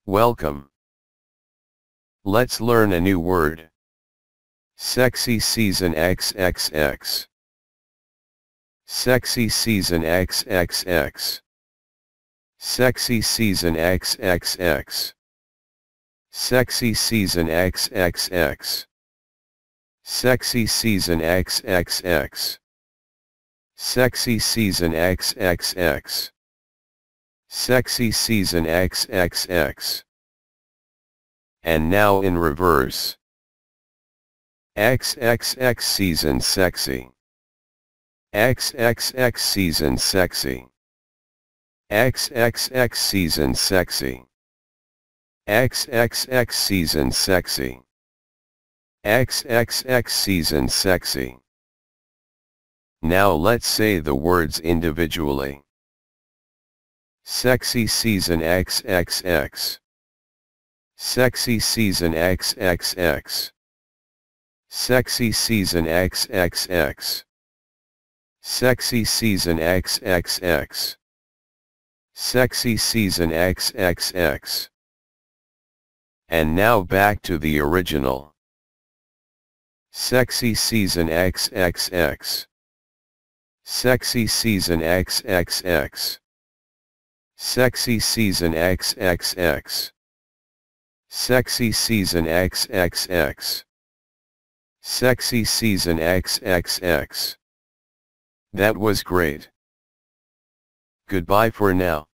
Welcome. Let's learn a new word. Sexy season XXX. Sexy season XXX. Sexy season XXX. Sexy season XXX. Sexy season XXX. Sexy season XXX. Sexy season XXX. And now in reverse. XXX season sexy. XXX season sexy. XXX season sexy. XXX season sexy. XXX season sexy. Now let's say the words individually. Sexy season XXX. Sexy season XXX. Sexy season XXX. Sexy season XXX. Sexy season XXX. And now back to the original. Sexy season XXX. Sexy season XXX. Sexy season XXX. Sexy season XXX. Sexy season XXX. That was great. Goodbye for now.